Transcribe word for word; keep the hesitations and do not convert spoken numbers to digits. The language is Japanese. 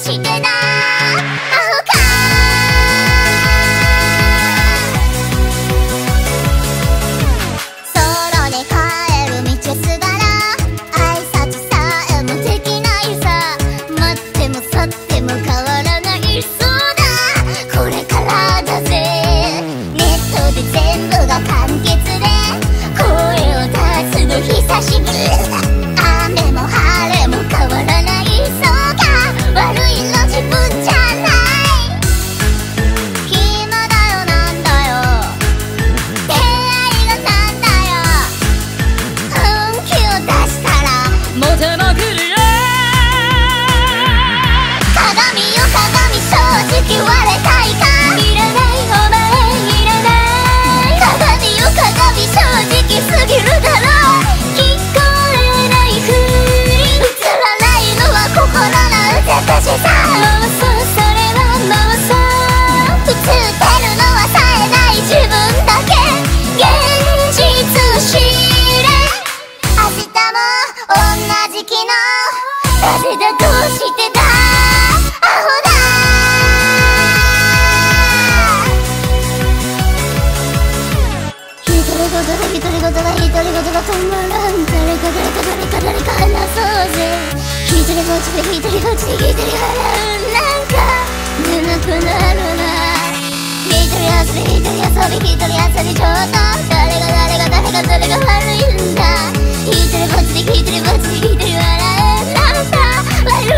してだアホか空で帰る道すがら挨拶さえもできないさ待っても去っても変わらないそうだこれからだぜネットで全部が完結で声を出すの久しぶり雨も晴れも変わらないそうか悪いの自分じゃない暇だよなんだよ出会いがなんだよ本気を出したらモテまくるよ鏡よ鏡正直割れたいかいらないお前いらない鏡よ鏡正直すぎるだろ聞こえないふり映らないのは心の美しさ妄想それは妄想映ってるのはさえない自分だけ現実知れ明日も同じ昨日なぜだどうしてだアホだ独り言が独り言が独り言が止まらん誰か誰か誰か誰か話そうぜ一人ぼっちで一人ぼっちで一人笑うなんか眠くなるな一人遊び一人遊び一人遊びちょっと誰が誰が誰が誰が悪いんだ一人ぼっちで一人ぼっちで一人笑うなんだ悪